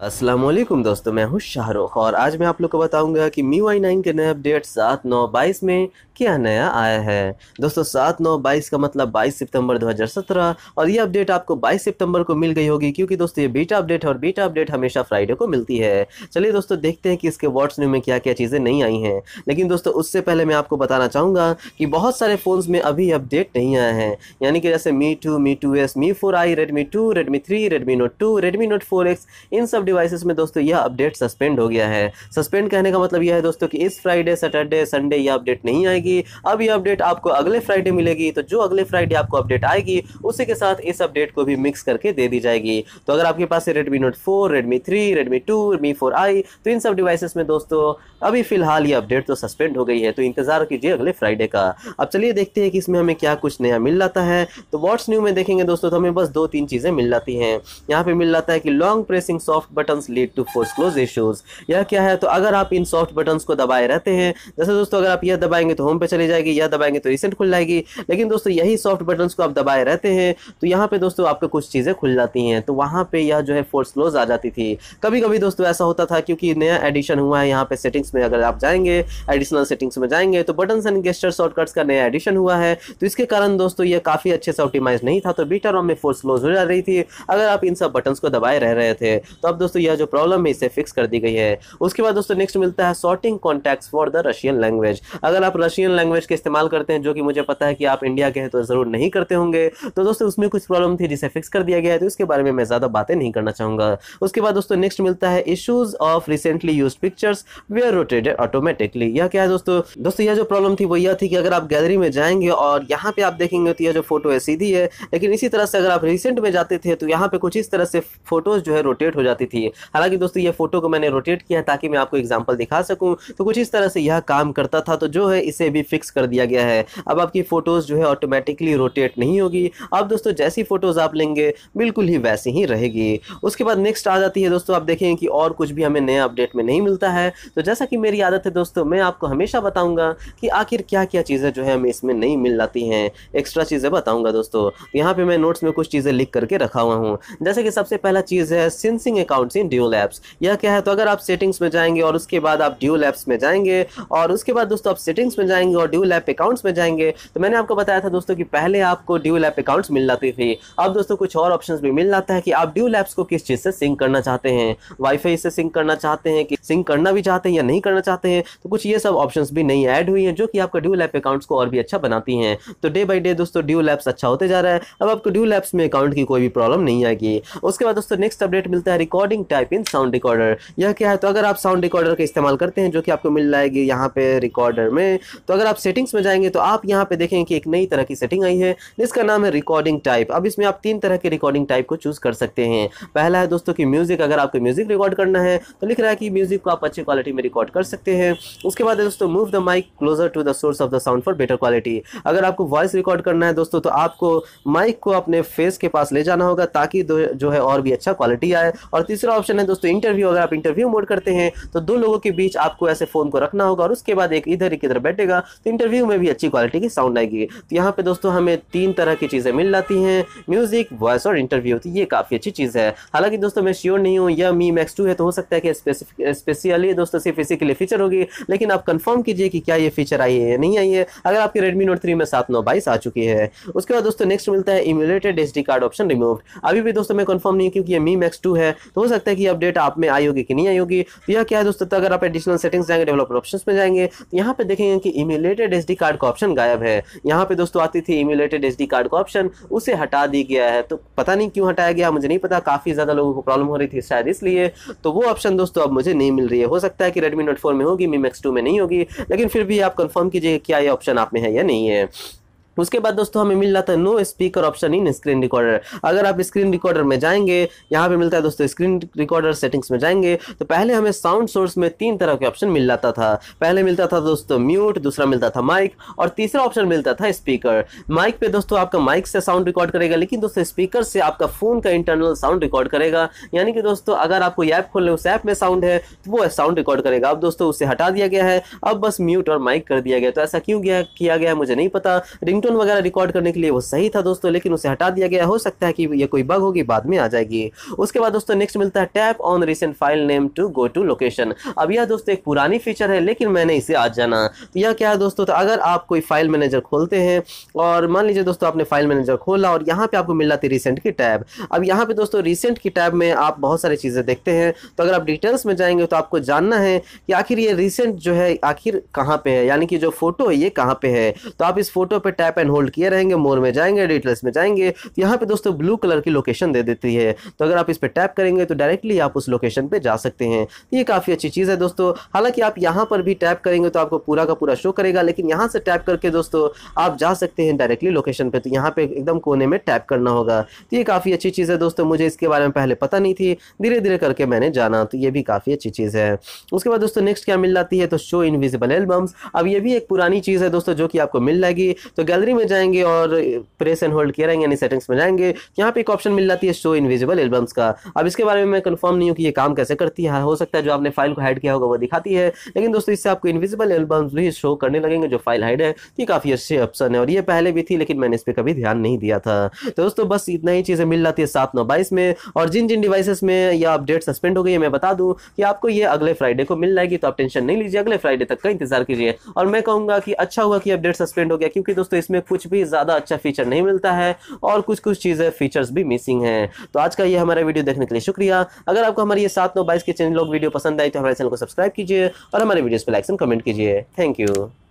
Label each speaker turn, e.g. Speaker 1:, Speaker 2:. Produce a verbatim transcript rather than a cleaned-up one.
Speaker 1: अस्सलामुअलैकुम दोस्तों, मैं हूं शाहरुख और आज मैं आप लोग को बताऊंगा कि मी वाई नाइन के नए अपडेट सात नौ बाईस में क्या नया आया है। दोस्तों सात नौ बाईस का मतलब बाईस सितंबर दो हज़ार सत्रह और ये अपडेट आपको बाईस सितंबर को मिल गई होगी, क्योंकि दोस्तों ये बीटा अपडेट है और बीटा अपडेट हमेशा फ्राइडे को मिलती है। चलिए दोस्तों देखते हैं कि इसके व्हाट्स न्यू में क्या क्या चीज़ें नहीं आई हैं। लेकिन दोस्तों उससे पहले मैं आपको बताना चाहूँगा कि बहुत सारे फ़ोन्स में अभी अपडेट नहीं आया है, यानी कि जैसे Mi two, Mi two S, Mi four I, Redmi two, Redmi three, Redmi note two, Redmi note four X, इन सब डिवाइसेस में दोस्तों यह अपडेट सस्पेंड हो गया है। सस्पेंड कहने का मतलब यह है दोस्तों कि इस फ्राइडे, सैटरडे, संडे यह अपडेट नहीं आएगी। अब यह अपडेट आपको अगले फ्राइडे मिलेगी, तो जो अगले फ्राइडे आपको अपडेट आएगी उसी के साथ इस अपडेट को भी मिक्स करके दे दी जाएगी। तो अगर आपके पास है Redmi note four, Redmi three, Redmi two, Mi four I, तो इन सब डिवाइसेस में दोस्तों अभी फिलहाल ये अपडेट तो सस्पेंड हो गई है, तो इंतजार कीजिए अगले फ्राइडे का। अब चलिए देखते हैं कि इसमें हमें क्या कुछ नया मिल जाता है। तो व्हाट्स न्यू में देखेंगे दोस्तों तो हमें बस दो तीन चीजें मिल जाती हैं। यहाँ पे मिल जाता है कि long pressing soft buttons lead to force close issues. यह क्या है? तो अगर आप इन सॉफ्ट बटन्स को दबाए रहते हैं, जैसे दोस्तों अगर आप यह दबाएंगे तो होम पे चली जाएगी, यह दबाएंगे तो रिसेंट खुल जाएगी, लेकिन दोस्तों यही सॉफ्ट बटन्स को आप दबाए रहते हैं तो यहाँ पे दोस्तों आपको कुछ चीजें खुल जाती हैं, तो वहाँ पे यह जो है फोर्स क्लोज आ जाती थी। कभी कभी दोस्तों ऐसा होता था, क्योंकि नया एडिशन हुआ है यहाँ पे सेटिंग्स में, अगर आप जाएंगे एडिशनल सेटिंग्स में जाएंगे तो बटन्स एंड गेस्चर शॉर्टकट्स का नया एडिशन हुआ है, तो इसके कारण दोस्तों ये काफी अच्छे से ऑप्टिमाइज नहीं था, तो बीटा रोम में फोर्स क्लोज हो जा रही थी अगर आप इन सब बटन्स को दबाए रह रहे थे। तो अब दोस्तों यह जो प्रॉब्लम है इसे फिक्स कर दी गई है। उसके बाद दोस्तों नेक्स्ट मिलता है sorting contacts for the Russian language. अगर आप रशियन लैंग्वेज के इस्तेमाल करते हैं, जो कि मुझे पता है कि आप इंडिया के हैं तो जरूर नहीं करते होंगे, तो दोस्तों उसमें कुछ प्रॉब्लम थी जिसे फिक्स कर दिया गया है, तो इसके बारे में मैं ज्यादा बातें नहीं करना चाहूंगा। उसके बाद दोस्तों नेक्स्ट मिलता है issues of recently used pictures where rotated automatically. यह क्या है दोस्तों? दोस्तों यह जो प्रॉब्लम थी वो यह थी कि अगर आप गैलरी में जाएंगे और यहाँ पे आप देखेंगे तो यह जो फोटो है सीधी है, लेकिन इसी तरह से अगर आप रिसेंट में जाते थे तो यहाँ पे कुछ इस तरह से फोटोज जो है रोटेट हो जाती थी। हालांकि दोस्तों ये फोटो को मैंने रोटेट किया है ताकि मैं आपको एग्जांपल दिखा सकूं, तो कुछ इस तरह से यह काम करता था, तो जो है इसे भी फिक्स कर दिया गया है। अब आपकी फोटोज जो है ऑटोमेटिकली रोटेट नहीं होगी, अब दोस्तों जैसी फोटोज आप लेंगे बिल्कुल ही वैसी ही रहेगी। उसके बाद नेक्स्ट आ जाती है दोस्तों, आप देखेंगे कि और कुछ भी हमें नए अपडेट में नहीं मिलता है, तो जैसा कि मेरी आदत है दोस्तों मैं आपको हमेशा बताऊंगा कि आखिर क्या क्या चीजें जो है हमें इसमें नहीं मिल जाती हैं, एक्स्ट्रा चीजें बताऊंगा दोस्तों। यहाँ पे मैं नोट्स में कुछ चीजें लिख करके रखा हुआ हूँ। जैसे कि सबसे पहला चीज है syncing accounts in dual apps. यह क्या है? तो अगर आप सेटिंग्स में जाएंगे और उसके बाद आप ड्यूल एप्स में जाएंगे और उसके बाद दोस्तों आप सेटिंग्स में जाएंगे और ड्यूल ऐप अकाउंट्स में जाएंगे, तो मैंने आपको बताया था दोस्तों कि पहले आपको ड्यूल ऐप अकाउंट्स मिल जाती थी। अब दोस्तों कुछ और ऑप्शंस भी मिल जाता है कि आप ड्यूल ऐप्स को किस चीज से सिंक करना चाहते हैं, वाईफाई से सिंक करना चाहते हैं कि सिंक करना भी चाहते हैं या नहीं करना चाहते हैं, तो कुछ ये सब ऑप्शंस भी नई ऐड हुई हैं जो कि आपका ड्यूल ऐप अकाउंट्स को और भी अच्छा बनाती हैं। तो डे बाय डे दोस्तों ड्यूल ऐप्स अच्छा होते जा रहा है, अब आपको ड्यूल ऐप्स में अकाउंट की कोई भी प्रॉब्लम नहीं आएगी। उसके बाद दोस्तों नेक्स्ट अपडेट मिलता है recording type in sound recorder. यह क्या है? तो अगर आप साउंड रिकॉर्डर का इस्तेमाल करते हैं, जो कि आपको मिल जाएगी यहाँ पे रिकॉर्डर में, तो अगर आप सेटिंग्स में जाएंगे तो आप यहाँ पे देखेंगे कि एक नई तरह की सेटिंग आई है जिसका नाम है रिकॉर्डिंग टाइप। अब इसमें आप तीन तरह के रिकॉर्डिंग टाइप को चूज कर सकते हैं। पहला है दोस्तों कि म्यूजिक, अगर आपको म्यूजिक रिकॉर्ड करना है तो लिख रहा है कि म्यूजिक को आप अच्छी क्वालिटी में रिकॉर्ड कर सकते हैं। उसके बाद है दोस्तों move the mic closer to the source of the sound for better quality. अगर आपको वॉइस रिकॉर्ड करना है दोस्तों तो आपको माइक को अपने फेस के पास ले जाना होगा ताकि जो है और भी अच्छा क्वालिटी आए। और तीसरा ऑप्शन है दोस्तों इंटरव्यू। अगर आप इंटरव्यू मोड करते हैं तो दो लोगों के बीच आपको ऐसे फोन को रखना होगा और उसके बाद एक इधर एक इधर बैठेगा, तो इंटरव्यू में भी अच्छी क्वालिटी की साउंड आएगी। तो यहाँ पे दोस्तों हमें तीन तरह की चीजें मिल जाती हैं, म्यूजिक, वॉइस और इंटरव्यू। तो ये काफी अच्छी चीज है। हालांकि दोस्तों मैं श्योर नहीं हूँ यह मी मैक्स टू है, तो हो सकता है कि स्पेशली दोस्तों सिर्फ इसी के लिए फीचर होगी, लेकिन आप कंफर्म कीजिए कि क्या ये फीचर आई है या नहीं आई है अगर आपके रेडमी नोट थ्री में सात नौ बाईस आ चुकी है। उसके बाद दोस्तों नेक्स्ट मिलता है emulated SD card option removed. अभी भी दोस्तों मैं कंफर्म नहीं हूँ क्योंकि ये मी मैक्स टू है, तो हो सकता है कि अपडेट आप में आई होगी कि नहीं आई होगी। तो यह क्या है दोस्तों? तो अगर आप एडिशनल सेटिंग्स जाएंगे, डेवलपर ऑप्शंस में जाएंगे, तो यहाँ पे देखेंगे कि इम्यूलेटेड एसडी कार्ड का ऑप्शन गायब है। यहाँ पे दोस्तों आती थी इम्यूलेटेड एसडी कार्ड का ऑप्शन, उसे हटा दी गया है। तो पता नहीं क्यों हटाया गया, मुझे नहीं पता, काफी ज्यादा लोगों को प्रॉब्लम हो रही थी शायद इसलिए, तो वो ऑप्शन दोस्तों अब मुझे नहीं मिल रही है। हो सकता है कि रेडमी नोट फोर में होगी, मी मैक्स टू में नहीं होगी, लेकिन फिर भी आप कंफर्म कीजिए क्या ये ऑप्शन आप में है या नहीं है। उसके बाद दोस्तों हमें मिल जाता है no speaker option in screen recorder. अगर आप स्क्रीन रिकॉर्डर में जाएंगे, यहाँ पे मिलता है दोस्तों स्क्रीन रिकॉर्डर सेटिंग्स में जाएंगे, तो पहले हमें साउंड सोर्स में तीन तरह के ऑप्शन मिल जाता था। पहले मिलता था दोस्तों म्यूट, दूसरा मिलता था माइक और तीसरा ऑप्शन मिलता था स्पीकर। माइक पे दोस्तों आपका माइक से साउंड रिकॉर्ड करेगा, लेकिन दोस्तों स्पीकर से आपका फोन का इंटरनल साउंड रिकॉर्ड करेगा। यानी कि दोस्तों अगर आपको ऐप खोलने, उस ऐप में साउंड है तो वो साउंड रिकॉर्ड करेगा। अब दोस्तों उसे हटा दिया गया है, अब बस म्यूट और माइक कर दिया गया। तो ऐसा क्यों किया गया मुझे नहीं पता। रिंगटोन रिंगटोन वगैरह रिकॉर्ड करने के लिए वो सही था दोस्तों, लेकिन उसे हटा दिया गया। हो सकता है कि ये कोई बग होगी, बाद में आ जाएगी। उसके बाद दोस्तों नेक्स्ट मिलता है tap on recent file name to go to location. अब यह दोस्तों एक पुरानी फीचर है, लेकिन मैंने इसे आज जाना। तो यह क्या है दोस्तों, तो अगर आप कोई फाइल मैनेजर खोलते हैं और मान लीजिए दोस्तों आपने फाइल मैनेजर खोला और यहाँ पे आपको मिल जाती है रिसेंट की टैब। अब यहाँ पे दोस्तों रिसेंट की टैब में आप बहुत सारी चीज़ें देखते हैं। तो अगर आप डिटेल्स में जाएंगे तो आपको जानना है कि आखिर ये रिसेंट जो है आखिर कहाँ पे है, यानी कि जो फोटो है ये कहाँ पे है। तो आप इस फोटो पे टैप एंड होल्ड किए रहेंगे, मोर में जाएंगे, डिटेल्स में जाएंगे, तो यहाँ पे दोस्तों ब्लू कलर की लोकेशन दे देती है। तो अगर आप इस पे टैप करेंगे तो डायरेक्टली आप उस लोकेशन पे जा सकते हैं। ये काफ़ी अच्छी चीज़ है दोस्तों। हालांकि आप यहाँ पर भी टैप करेंगे तो आपको पूरा का पूरा शो करेगा, लेकिन यहाँ से टैप करके दोस्तों आप जा सकते हैं डायरेक्टली लोकेशन पे। तो यहाँ पे एकदम कोने में टैप करना होगा। तो ये काफ़ी अच्छी चीज़ है दोस्तों, मुझे इसके बारे में पहले पता नहीं थी, धीरे धीरे करके मैंने जाना। तो ये भी काफ़ी अच्छी चीज़ है। उसके बाद दोस्तों नेक्स्ट क्या मिल जाती है, तो शो इनविजिबल एल्बम्स। अब ये भी एक पुरानी चीज़ है दोस्तों जो कि आपको मिल जाएगी। तो गैलरी में जाएंगे और प्रेस एंड होल्ड किया रहेंगे, यानी सेटिंग्स में जाएंगे, यहाँ पे एक ऑप्शन मिल जाती है शो इनविजिबल एल्बम्स का। अब इसके बारे में मैं कंफर्म नहीं हूँ कि ये काम कैसे करती है। हो सकता है जो आपने फाइल को हाइड किया होगा वो दिखाती है, लेकिन दोस्तों इससे आपको इनविजिबल एल्बम्स भी शो करने लगेंगे जो फाइल हाइड है। ये काफ़ी अच्छी ऑप्शन है और ये पहले भी थी, लेकिन मैंने इस पर कभी ध्यान नहीं दिया था। तो दोस्तों बस इतना ही चीज़ें मिल जाती है सात नौ बाईस में। और जिन जिन डिवाइसेस में यह अपडेट सस्पेंड हो गई है, मैं बता दूं कि आपको ये अगले फ्राइडे को मिल जाएगी। तो आप टेंशन नहीं लीजिए, अगले फ्राइडे तक का इंतजार कीजिए। और मैं कहूँगा कि अच्छा हुआ कि अपडेट सस्पेंड हो गया, क्योंकि दोस्तों इसमें कुछ भी ज़्यादा अच्छा फीचर नहीं मिलता है और कुछ कुछ चीज़ें फीचर्स भी मिसिंग हैं। तो आज का ये हमारा वीडियो देखने के लिए शुक्रिया। अगर आपको हमारी ये सात नौ बाईस के चैनल लोग वीडियो पसंद आई तो हमारे चैनल को सब्सक्राइब कीजिए और हमारे वीडियोस पे लाइक एंड कमेंट कीजिए। Thank you.